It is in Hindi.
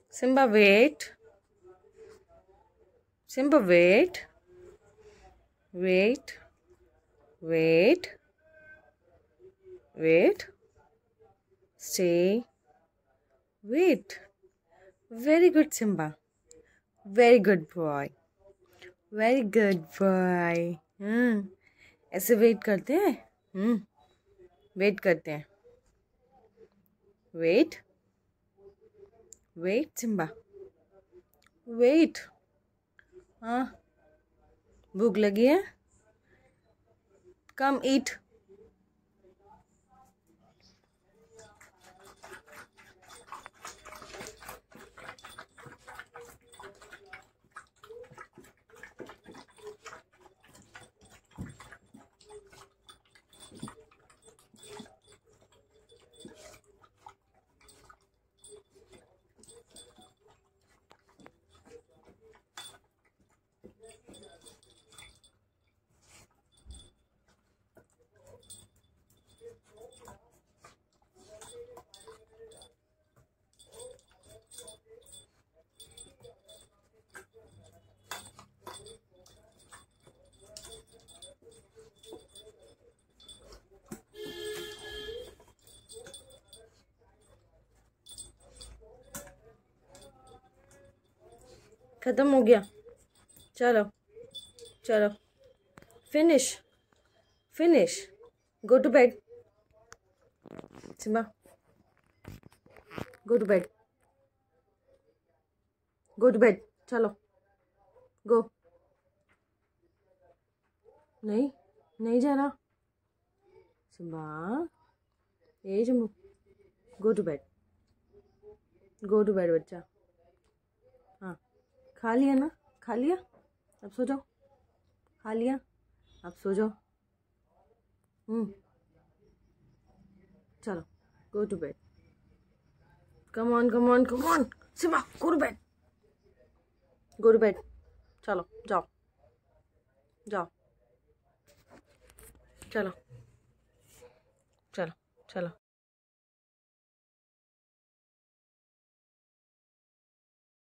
Simba, wait. Simba, wait. Wait. Wait. Wait. Stay. Wait. Very good, Simba. Very good boy. Very good boy. ऐसे वेट करते हैं. वेट करते हैं. वेट. Wait Simba. वेट. हाँ, भूख लगी है. कम ईट. खत्म हो गया. चलो चलो. Finish. Finish. Go to bed. Simba, go to bed. Go to bed. चलो गो. नहीं, नहीं जाना. सिम्बा, ये Jammu. Go to bed. Go to bed बच्चा. हाँ, खा लिया ना. खा लिया. अब सो जाओ. खा लिया. अब सो जाओ. चलो, go to bed. Come on come on come on. Simba, go to bed. Go to bed. चलो जाओ. जाओ. चलो चलो चलो.